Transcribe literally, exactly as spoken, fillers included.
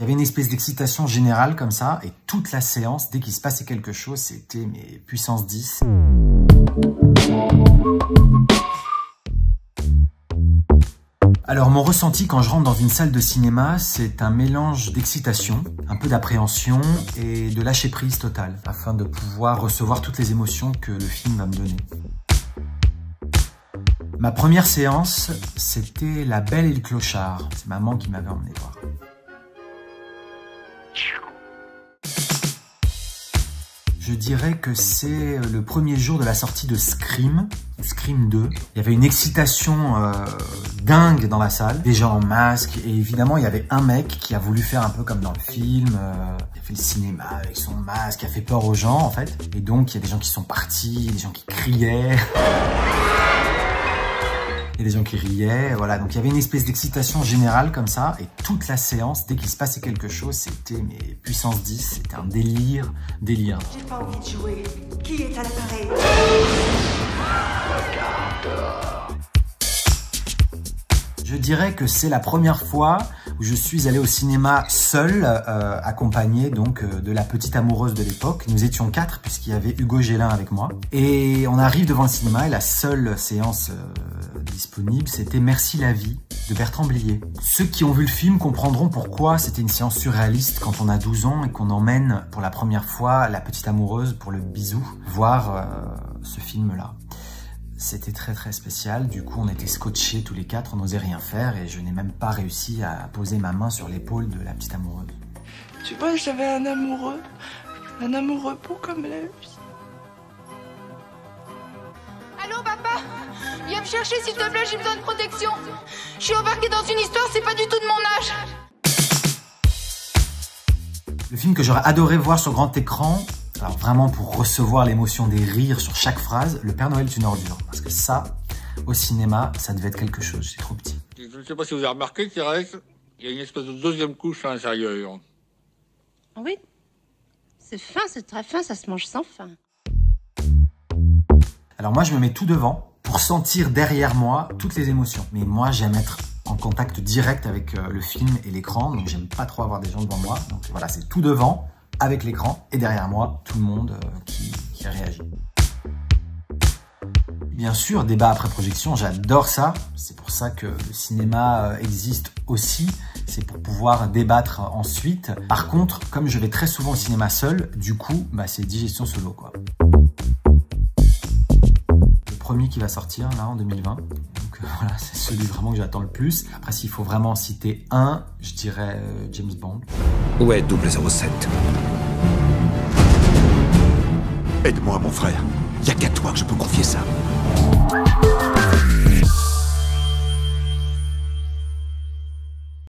Il y avait une espèce d'excitation générale comme ça, et toute la séance, dès qu'il se passait quelque chose, c'était mais puissance dix. Alors mon ressenti quand je rentre dans une salle de cinéma, c'est un mélange d'excitation, un peu d'appréhension et de lâcher prise totale, afin de pouvoir recevoir toutes les émotions que le film va me donner. Ma première séance, c'était La Belle et le Clochard. C'est maman qui m'avait emmené voir. Je dirais que c'est le premier jour de la sortie de Scream, Scream deux. Il y avait une excitation euh, dingue dans la salle, des gens en masque, et évidemment il y avait un mec qui a voulu faire un peu comme dans le film, euh, il a fait le cinéma avec son masque, qui a fait peur aux gens en fait. Et donc il y a des gens qui sont partis, des gens qui criaient. Il y a des gens qui riaient, voilà. Donc il y avait une espèce d'excitation générale comme ça, et toute la séance, dès qu'il se passait quelque chose, c'était mais puissance dix, c'était un délire, délire. J'ai pas envie de jouer. Qui est à l'appareil? Je dirais que c'est la première fois où je suis allé au cinéma seul, euh, accompagné donc euh, de la petite amoureuse de l'époque. Nous étions quatre puisqu'il y avait Hugo Gélin avec moi. Et on arrive devant le cinéma et la seule séance euh, disponible, c'était Merci la vie de Bertrand Blier. Ceux qui ont vu le film comprendront pourquoi c'était une séance surréaliste quand on a douze ans et qu'on emmène pour la première fois la petite amoureuse pour le bisou voir euh, ce film-là. C'était très très spécial, du coup on était scotchés tous les quatre, on n'osait rien faire et je n'ai même pas réussi à poser ma main sur l'épaule de la petite amoureuse. Tu vois, j'avais un amoureux, un amoureux beau comme la vie. Allô papa? Viens me chercher s'il te plaît, j'ai besoin de protection. Je suis embarquée dans une histoire, c'est pas du tout de mon âge. Le film que j'aurais adoré voir sur grand écran, alors vraiment pour recevoir l'émotion des rires sur chaque phrase, Le Père Noël est une ordure. Parce que ça, au cinéma, ça devait être quelque chose, c'est trop petit. Je ne sais pas si vous avez remarqué, Thérèse, il y a une espèce de deuxième couche à l'intérieur. Oui, c'est fin, c'est très fin, ça se mange sans faim. Alors moi, je me mets tout devant pour sentir derrière moi toutes les émotions. Mais moi, j'aime être en contact direct avec le film et l'écran, donc j'aime pas trop avoir des gens devant moi. Donc voilà, c'est tout devant, avec l'écran, et derrière moi, tout le monde euh, qui, qui réagit. Bien sûr, débat après projection, j'adore ça. C'est pour ça que le cinéma existe aussi. C'est pour pouvoir débattre ensuite. Par contre, comme je vais très souvent au cinéma seul, du coup, bah, c'est digestion solo, quoi. Le premier qui va sortir, là, en deux mille vingt. Donc euh, voilà, c'est celui vraiment que j'attends le plus. Après, s'il faut vraiment citer un, je dirais euh, James Bond. Où est double zéro sept? Aide-moi, mon frère. Y a qu'à toi que je peux confier ça.